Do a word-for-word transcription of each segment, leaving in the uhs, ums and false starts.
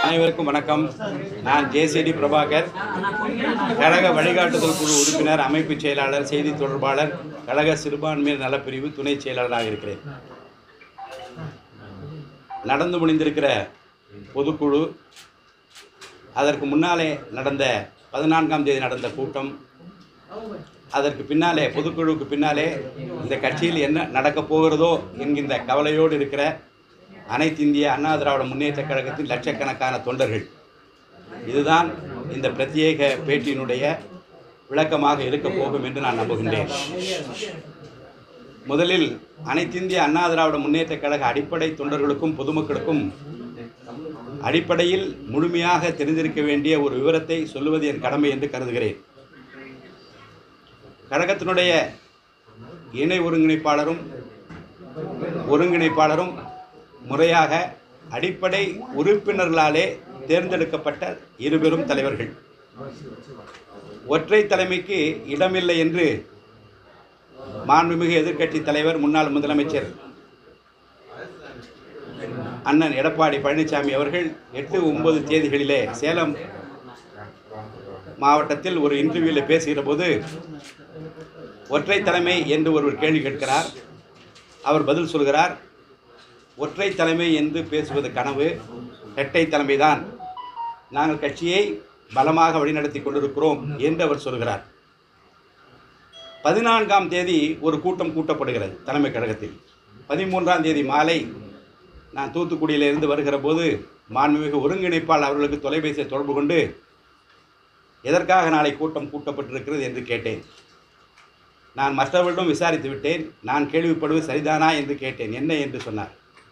அனைவருக்கும் வணக்கம். நான் ஜேசிடி பிரபாகர், கழக வழிகாட்டுதல் குழு உறுப்பினர், அமைப்பு செயலாளர், செய்தி தொடர்பாளர், கழக சிறுபான்மையினர் நலப்பிரிவு துணை செயலாளராக இருக்கிறேன். நடந்து முடிந்திருக்கிற பொதுக்குழு, அதற்கு முன்னாலே நடந்த பதினான்காம் தேதி நடந்த கூட்டம், அதற்கு பின்னாலே பொதுக்குழுவுக்கு பின்னாலே இந்த கட்சியில் என்ன நடக்கப் போகிறதோ என்கின்ற கவலையோடு இருக்கிற அனைத்து இந்திய அண்ணா திராவிட முன்னேற்ற கழகத்தின் லட்சக்கணக்கான தொண்டர்கள், இதுதான் இந்த பிரத்யேக பேட்டியினுடைய விளக்கமாக இருக்கப் போகும் என்று நான் நம்புகின்றேன். முதலில் அனைத்து இந்திய அண்ணா திராவிட முன்னேற்ற கழக அடிப்படை தொண்டர்களுக்கும் பொதுமக்களுக்கும் அடிப்படையில் முழுமையாக தெரிந்திருக்க வேண்டிய ஒரு விவரத்தை சொல்லுவது என் கடமை என்று கருதுகிறேன். கழகத்தினுடைய இணை ஒருங்கிணைப்பாளரும் ஒருங்கிணைப்பாளரும் முறையாக அடிப்படை உறுப்பினர்களாலே தேர்ந்தெடுக்கப்பட்ட இருபெரும் தலைவர்கள். ஒற்றை தலைமைக்கு இடமில்லை என்று மாண்புமிகு எதிர்க்கட்சி தலைவர், முன்னாள் முதலமைச்சர் அண்ணன் எடப்பாடி பழனிசாமி அவர்கள் எட்டு ஒன்பது தேதிகளிலே சேலம் மாவட்டத்தில் ஒரு இன்டர்வியூவில் பேசுகிற போது ஒற்றை தலைமை என்று ஒருவர் கேள்வி கேட்கிறார். அவர் பதில் சொல்கிறார், ஒற்றை தலைமை என்று பேசுவது கனவு, இரட்டை தலைமைதான், நாங்கள் கட்சியை பலமாக வழிநடத்தி கொண்டிருக்கிறோம் என்று அவர் சொல்கிறார். பதினான்காம் தேதி ஒரு கூட்டம் கூட்டப்படுகிறது தலைமை கழகத்தில். பதிமூன்றாம் தேதி மாலை நான் தூத்துக்குடியிலிருந்து வருகிற போது மாண்புமிகு ஒருங்கிணைப்பாளர் அவர்களுக்கு தொலைபேசியை தொடர்பு கொண்டு எதற்காக நாளை கூட்டம் கூட்டப்பட்டிருக்கிறது என்று கேட்டேன். நான் மற்றவர்களிடம் விசாரித்து விட்டேன், நான் கேள்விப்படுவது சரிதானா என்று கேட்டேன். என்ன என்று சொன்னார்.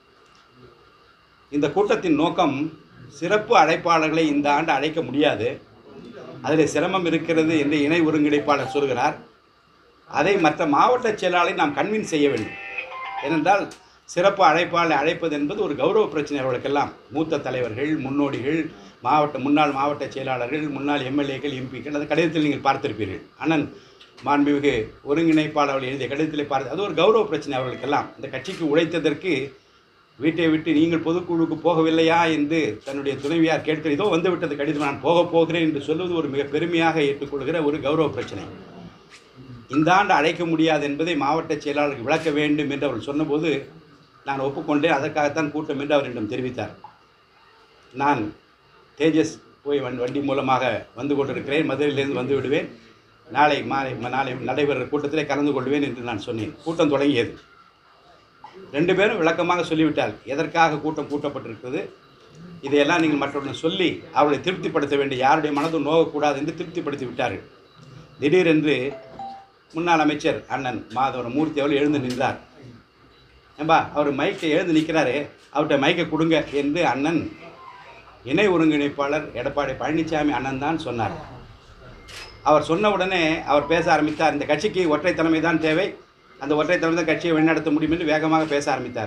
இந்த கூட்டத்தின் நோக்கம், சிறப்பு அழைப்பாளர்களை இந்த ஆண்டு அழைக்க முடியாது, அதில் சிரமம் இருக்கிறது என்று இணை ஒருங்கிணைப்பாளர் சொல்கிறார். அதை மற்ற மாவட்ட செயலாளரை நாம் கன்வின்ஸ் செய்ய வேண்டும். ஏனென்றால் சிறப்பு அழைப்பாளரை அழைப்பது என்பது ஒரு கௌரவ பிரச்சனை. அவர்களுக்கெல்லாம் மூத்த தலைவர்கள், முன்னோடிகள், மாவட்ட முன்னாள் மாவட்ட செயலாளர்கள், முன்னாள் எம்எல்ஏக்கள், எம்பிக்கள், அது கடிதத்தில் நீங்கள் பார்த்திருப்பீர்கள். அண்ணன் மாண்புமிகு ஒருங்கிணைப்பாளர்கள் எழுதிய கடிதத்தில் பார்த்து, அது ஒரு கௌரவ பிரச்சனை அவர்களுக்கெல்லாம். இந்த கட்சிக்கு உழைத்ததற்கு வீட்டை விட்டு நீங்கள் பொதுக்குழுவுக்கு போகவில்லையா என்று தன்னுடைய துணைவியார் கேட்கிற, இதோ வந்துவிட்டது கடிதம், நான் போக போகிறேன் என்று சொல்வது ஒரு மிக பெருமையாக ஏற்றுக்கொள்கிற ஒரு கௌரவ பிரச்சனை. இந்த ஆண்டு அழைக்க முடியாது என்பதை மாவட்ட செயலாளருக்கு விளக்க வேண்டும் என்று அவர் சொன்னபோது நான் ஒப்புக்கொண்டேன். அதற்காகத்தான் கூட்டம் என்று அவர் என்னிடம் தெரிவித்தார். நான் தேஜஸ் போய் வண்டி மூலமாக வந்து கொண்டிருக்கிறேன், மதுரையிலிருந்து வந்து விடுவேன், நாளை மாலை நாளை நடைபெறுகிற கூட்டத்திலே கலந்து கொள்வேன் என்று நான் சொன்னேன். கூட்டம் தொடங்கியது. ரெண்டு பேரும் விளக்கமாக சொல்லிவிட்டால் எதற்காக கூட்டம் கூட்டப்பட்டிருக்கிறது, இதையெல்லாம் நீங்கள் மற்றவர்கள் சொல்லி அவளை திருப்திப்படுத்த வேண்டிய, யாருடைய மனதும் நோகக்கூடாது என்று திருப்திப்படுத்தி விட்டார்கள். திடீரென்று முன்னாள் அமைச்சர் அண்ணன் மாதவரம் மூர்த்தி அவர்கள் எழுந்து நின்றார். ஏம்பா, அவர் மைக்கை எழுந்து நிற்கிறாரு, அவர்கிட்ட மைக்கை கொடுங்க என்று அண்ணன் இணை ஒருங்கிணைப்பாளர் எடப்பாடி பழனிசாமி அண்ணன் தான் சொன்னார். அவர் சொன்ன உடனே அவர் பேச ஆரம்பித்தார். இந்த கட்சிக்கு ஒற்றை தலைமை தான் தேவை, அந்த ஒற்றை தலைமை தான் கட்சியை வழிநடத்த முடியும் என்று வேகமாக பேச ஆரம்பித்தார்.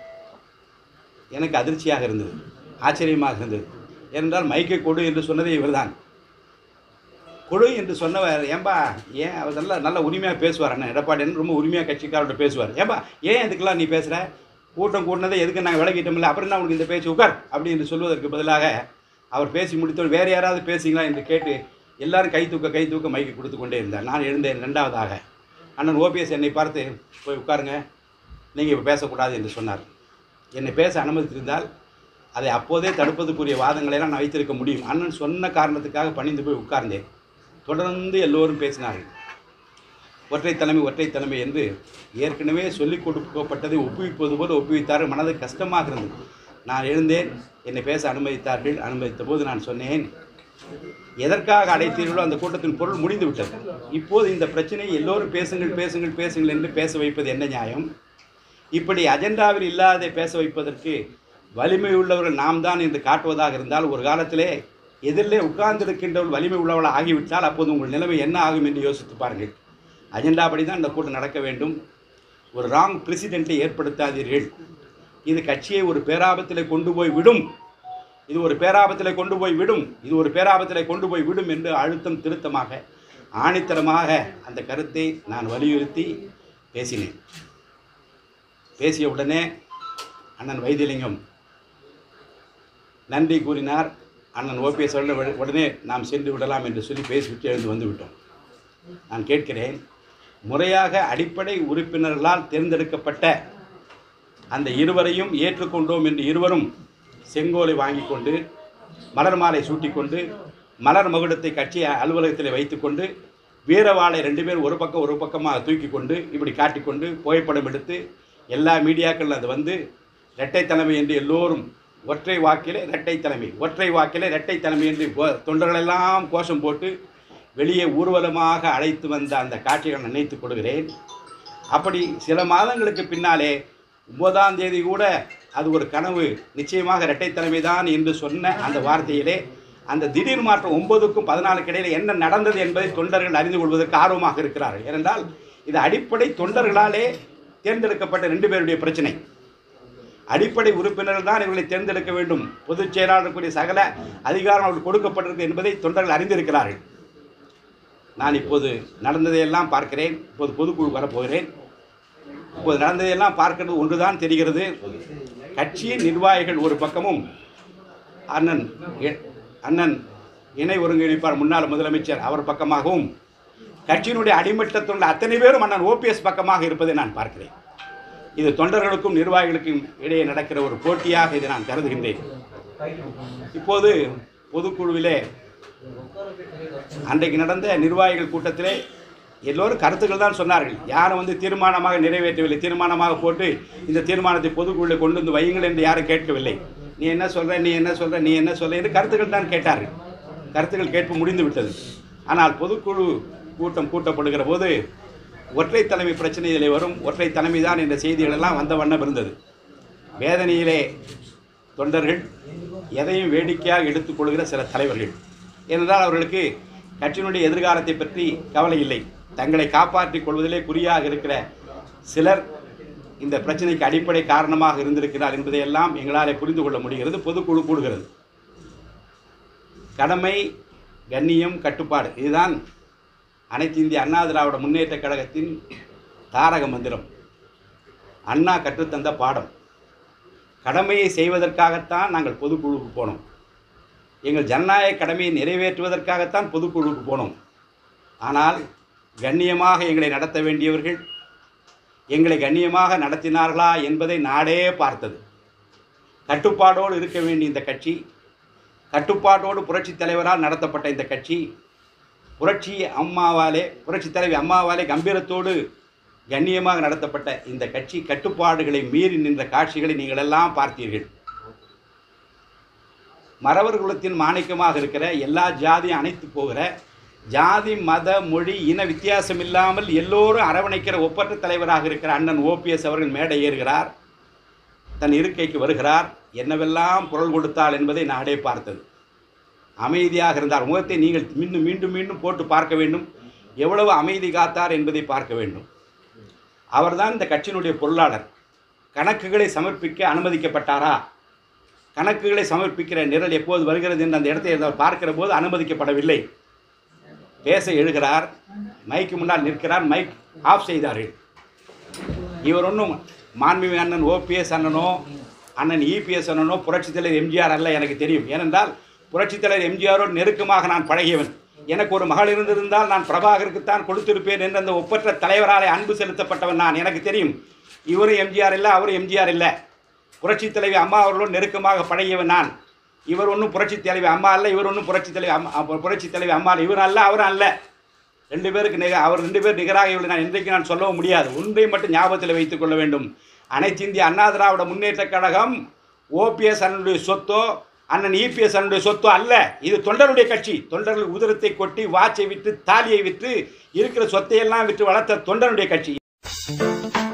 எனக்கு அதிர்ச்சியாக இருந்தது, ஆச்சரியமாக இருந்தது. ஏனென்றால் மைக்கை கொடு என்று சொன்னதே இவர்தான். கொடு என்று சொன்னவர், ஏன்பா ஏன் அவர் நல்ல நல்ல உரிமையாக பேசுவார். அண்ணன் எடப்பாடி ரொம்ப உரிமையாக கட்சிக்காரோட பேசுவார். ஏன்பா ஏன் இதுக்கெல்லாம் நீ பேசுகிற, கூட்டம் கூட்டினதை எதுக்கு நாங்கள் விலகிட்டோம்ல, அப்புறம் என்ன உனக்கு இந்த பேச்சு, உட்கார் அப்படி என்று சொல்வதற்கு பதிலாக அவர் பேசி முடித்தவர் வேறு யாராவது பேசுங்களா என்று கேட்டு எல்லாரும் கை தூக்க கை தூக்க மைக்கு கொடுத்து கொண்டே இருந்தார். நான் எழுந்தேன். ரெண்டாவதாக அண்ணன் ஓபிஎஸ் என்னை பார்த்து, போய் உட்காருங்க, நீங்கள் இப்போ பேசக்கூடாது என்று சொன்னார். என்னை பேச அனுமதித்திருந்தால் அதை அப்போதே தடுப்பதற்குரிய வாதங்களெல்லாம் நான் வைத்திருக்க முடியும். அண்ணன் சொன்ன காரணத்துக்காக பணிந்து போய் உட்கார்ந்தேன். தொடர்ந்து எல்லோரும் பேசினார்கள். ஒற்றை தலைமை ஒற்றை தலைமை என்று ஏற்கனவே சொல்லிக் கொடுக்கப்பட்டதை ஒப்புவிப்பது போல் ஒப்புவித்தார்கள். மனது கஷ்டமாக இருந்தது. நான் எழுந்தேன். என்னை பேச அனுமதித்தார்கள். அனுமதித்த போது நான் சொன்னேன், எதற்காக அழைத்தீர்களோ அந்த கூட்டத்தின் பொருள் முடிந்து விட்டது. இப்போது இந்த பிரச்சனை எல்லோரும் பேசுங்கள் பேசுங்கள் பேசுங்கள் என்று பேச வைப்பது என்ன நியாயம்? இப்படி அஜெண்டாவில் இல்லாத பேச வைப்பதற்கு வலிமை உள்ளவர்கள் நாம் தான் என்று காட்டுவதாக இருந்தால், ஒரு காலத்திலே எதிரிலே உட்கார்ந்திருக்கின்றவர்கள் வலிமை உள்ளவர்கள் ஆகிவிட்டால் அப்போது உங்கள் நிலைமை என்ன ஆகும் என்று யோசித்து பாருங்கள். அஜெண்டா படி தான் இந்த கூட்டம் நடக்க வேண்டும். ஒரு ராங் பிரசிடென்ட்டை ஏற்படுத்தாதீர்கள். இது கட்சியை ஒரு பேராபத்தில் கொண்டு போய் விடும். இது ஒரு பேராபத்தில் கொண்டு போய் விடும் இது ஒரு பேராபத்தில் கொண்டு போய் விடும் என்று அழுத்தம் திருத்தமாக ஆணித்தரமாக அந்த கருத்தை நான் வலியுறுத்தி பேசினேன். பேசிய உடனே அண்ணன் வைத்தியலிங்கம் நன்றி கூறினார். அண்ணன் ஓபிஎஸ் அவர்கள் உடனே நாம் சென்று விடலாம் என்று சொல்லி பேசிவிட்டு எழுந்து வந்து விட்டோம். நான் கேட்கிறேன், முறையாக அடிப்படை உறுப்பினர்களால் தேர்ந்தெடுக்கப்பட்ட அந்த இருவரையும் ஏற்றுக்கொண்டோம் என்று இருவரும் செங்கோலை வாங்கி கொண்டு மலர் மாலை சூட்டிக்கொண்டு மலர் மகுடத்தை கட்சி அலுவலகத்தில் வைத்துக்கொண்டு வீரவாளை ரெண்டு பேர் ஒரு பக்கம் ஒரு பக்கமாக தூக்கி கொண்டு இப்படி காட்டிக்கொண்டு புகைப்படம் எடுத்து எல்லா மீடியாக்கள் அது வந்து இரட்டை தலைமை என்று எல்லோரும் ஒற்றை வாக்கிலே இரட்டை தலைமை ஒற்றை வாக்கிலே இரட்டை தலைமை என்று தொண்டர்களெல்லாம் கோஷம் போட்டு வெளியே ஊர்வலமாக அழைத்து வந்த அந்த காட்சிகளை நினைத்து கொடுக்கிறேன். அப்படி சில மாதங்களுக்கு பின்னாலே ஒன்பதாம் தேதி கூட அது ஒரு கனவு, நிச்சயமாக இரட்டை தலைமை தான் என்று சொன்ன அந்த வார்த்தையிலே அந்த திடீர் மாற்றம் ஒன்பதுக்கும் பதினாலுக்கு இடையில் என்ன நடந்தது என்பதை தொண்டர்கள் அறிந்து கொள்வதற்கு ஆர்வமாக இருக்கிறார்கள். ஏனென்றால் இது அடிப்படை தொண்டர்களாலே தேர்ந்தெடுக்கப்பட்ட ரெண்டு பேருடைய பிரச்சனை. அடிப்படை உறுப்பினர்கள் தான் இவர்களை தேர்ந்தெடுக்க வேண்டும், பொதுச் செயலாளருக்குரிய சகல அதிகாரம் அவர்கள் கொடுக்கப்பட்டிருக்கு என்பதை தொண்டர்கள் அறிந்திருக்கிறார்கள். நான் இப்போது நடந்ததையெல்லாம் பார்க்கிறேன். இப்போது பொதுக்குழு வரப்போகிறேன். இப்போது நடந்ததையெல்லாம் பார்க்கிறது ஒன்றுதான் தெரிகிறது. கட்சியின் நிர்வாகிகள் ஒரு பக்கமும் அண்ணன் அண்ணன் இணை ஒருங்கிணைப்பாளர் முன்னாள் முதலமைச்சர் அவர் பக்கமாகவும் கட்சியினுடைய அடிமட்டத்துள்ள அத்தனை பேரும் அண்ணன் ஓபிஎஸ் பக்கமாக இருப்பதை நான் பார்க்கிறேன். இது தொண்டர்களுக்கும் நிர்வாகிகளுக்கும் இடையே நடக்கிற ஒரு போட்டியாக இதை நான் கருதுகின்றேன். இப்போது பொதுக்குழுவிலே அன்றைக்கு நடந்த நிர்வாகிகள் கூட்டத்திலே எல்லோரும் கருத்துக்கள் தான் சொன்னார்கள். யாரும் வந்து தீர்மானமாக நிறைவேற்றவில்லை. தீர்மானமாக போட்டு இந்த தீர்மானத்தை பொதுக்குழுவில் கொண்டு வந்து வையுங்கள் என்று யாரும் கேட்கவில்லை. நீ என்ன சொல்கிற நீ என்ன சொல்கிற நீ என்ன சொல்ல என்று கருத்துக்கள் தான் கேட்டார்கள். கருத்துக்கள் கேட்பு முடிந்து விட்டது. ஆனால் பொதுக்குழு கூட்டம் கூட்டப்படுகிற போது ஒற்றை தலைமை பிரச்சனையிலே வரும், ஒற்றை தலைமை தான் என்ற செய்திகளெல்லாம் வந்த வண்ணம் இருந்தது. வேதனையிலே தொண்டர்கள் எதையும் வேடிக்கையாக எடுத்துக்கொள்கிற சில தலைவர்கள். ஏனென்றால் அவர்களுக்கு கட்சியினுடைய எதிர்காலத்தை பற்றி கவலை இல்லை. தங்களை காப்பாற்றிக் கொள்வதிலே குறியாக இருக்கிற சிலர் இந்த பிரச்சனைக்கு அடிப்படை காரணமாக இருந்திருக்கிறார் என்பதையெல்லாம் எங்களால் புரிந்து கொள்ள முடிகிறது. பொதுக்குழு கூடுகிறது. கடமை, கண்ணியம், கட்டுப்பாடு, இதுதான் அனைத்து இந்திய அண்ணா திராவிட முன்னேற்ற கழகத்தின் தாரக மந்திரம். அண்ணா கற்றுத்தந்த பாடம். கடமையை செய்வதற்காகத்தான் நாங்கள் பொதுக்குழுவுக்கு போனோம். எங்கள் ஜனநாயக கடமையை நிறைவேற்றுவதற்காகத்தான் பொதுக்குழுவுக்கு போனோம். ஆனால் கண்ணியமாக எங்களை நடத்த வேண்டியவர்கள் எங்களை கண்ணியமாக நடத்தினார்களா என்பதை நாடே பார்த்தது. கட்டுப்பாடோடு இருக்க வேண்டிய இந்த கட்சி, கட்டுப்பாட்டோடு புரட்சித் தலைவரால் நடத்தப்பட்ட இந்த கட்சி, புரட்சி அம்மாவாலே புரட்சி தலைவி அம்மாவாலே கம்பீரத்தோடு கண்ணியமாக நடத்தப்பட்ட இந்த கட்சி கட்டுப்பாடுகளை மீறி நின்ற காட்சிகளை நீங்கள் எல்லாம் பார்த்தீர்கள். மறவர் குலத்தின் மாணிக்கமாக இருக்கிற எல்லா ஜாதியும் அணைத்து போகிற ஜாதி மத மொழி இன வித்தியாசம் இல்லாமல் எல்லோரும் அரவணைக்கிற ஒப்பற்ற தலைவராக இருக்கிற அண்ணன் ஓபிஎஸ் அவர்கள் மேடை ஏறுகிறார், தன் இருக்கைக்கு வருகிறார். என்னவெல்லாம் குரல் கொடுத்தாள் என்பதை நாடே பார்த்தது. அமைதியாக இருந்தார். முகத்தை நீங்கள் மீண்டும் மீண்டும் மீண்டும் போட்டு பார்க்க வேண்டும். எவ்வளவு அமைதி காத்தார் என்பதை பார்க்க வேண்டும். அவர்தான் இந்த கட்சியினுடைய பொருளாளர். கணக்குகளை சமர்ப்பிக்க அனுமதிக்கப்பட்டாரா? கணக்குகளை சமர்ப்பிக்கிற நிரல் எப்போது வருகிறது என்று அந்த இடத்தை அவர் பார்க்கிற போது அனுமதிக்கப்படவில்லை. பேச எழுகிறார், மைக்கு முன்னால் நிற்கிறார், மைக் ஆஃப் செய்தார்கள். இவர் ஒன்றும் மாண்புமிகு அண்ணன் ஓபிஎஸ் அண்ணனோ அண்ணன் இபிஎஸ் அண்ணனோ புரட்சித் தலைவர் எம்ஜிஆர் அல்ல. எனக்கு தெரியும். ஏனென்றால் புரட்சித் தலைவர் எம்ஜிஆரோடு நெருக்கமாக நான் பழகியவன். எனக்கு ஒரு மகள் இருந்திருந்தால் நான் பிரபாகருக்குத்தான் கொடுத்திருப்பேன் என்ற அந்த ஒப்பற்ற தலைவராலே அன்பு செலுத்தப்பட்டவன் நான். எனக்கு தெரியும். இவரும் எம்ஜிஆர் இல்லை, அவரும் எம்ஜிஆர் இல்லை. புரட்சித் தலைவி அம்மா அவர்களோடு நெருக்கமாக பழகியவன் நான். இவர் ஒன்றும் புரட்சித் தலைவி அம்மா அல்ல, இவர் ஒன்றும் புரட்சித் தலைவி அம்மா புரட்சித் தலைவி அம்மா இவர் அல்ல, அவரும் அல்ல. ரெண்டு பேருக்கு நிக அவர் ரெண்டு பேர் நிகராக இவளை நான் இன்றைக்கு நான் சொல்லவும் முடியாது. ஒன்றை மட்டும் ஞாபகத்தில் வைத்துக் கொள்ள வேண்டும். அனைத்து இந்திய அண்ணா திராவிட முன்னேற்ற கழகம் ஓபிஎஸ் அண்ணனுடைய சொத்தோ அண்ணன் இபிஎஸ் அண்ணனுடைய சொத்தோ அல்ல. இது தொண்டருடைய கட்சி. தொண்டர்கள் உதிரத்தை கொட்டி வாட்சை விற்று தாலியை விற்று இருக்கிற சொத்தையெல்லாம் விற்று வளர்த்த தொண்டருடைய கட்சி.